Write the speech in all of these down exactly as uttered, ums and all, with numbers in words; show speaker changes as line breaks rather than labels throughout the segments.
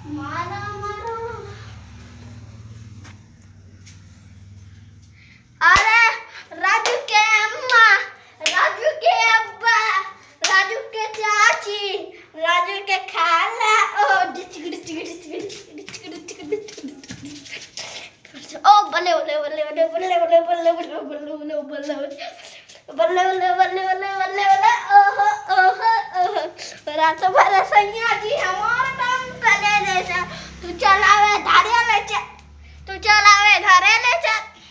मारो मारो। अरे राजू के अम्मा, राजू के अब्बा, राजू के चाची, राजू के खाला। ओ ओ बल्ले बल्ले बल्ले बल्ले बल्ले बल्ले बल्ले बल्ले बल्ले बल्ले बल्ले बल्ले बल्ले बल्ले बल्ले बल्ले। ओहो ओहो ओहो रात भर सैया जी हमारा काम करे ले जा। तू चलावे धारे ले जा, तू चलावे धारे ले जा।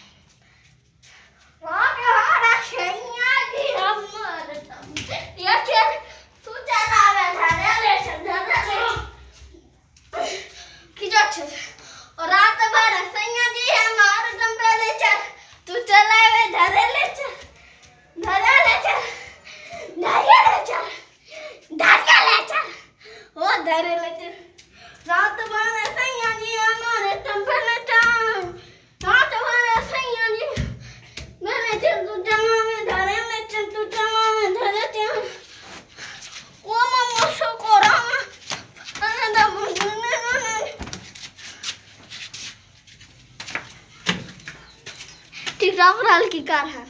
हमारा सैया जी हमारा काम ये चल तू चलावे धारे ले जा, धारे ले खिजा चल। और रात भर सैया जी हमारा काम पे ले जा। तू चलावे धारे ले जा, धारे ले जा, धारे ले जा, धारे ले जा। ओ धारे ले जा। रात भर सैया जी हमारे काम पे ले जा। रात भर सैया जी मैंने चल तू चलावे धारे ले जा, तू चलावे धारे जा। ओ मम्मा शुक्र है ना मुझे टिकटॉक वाली की कार है।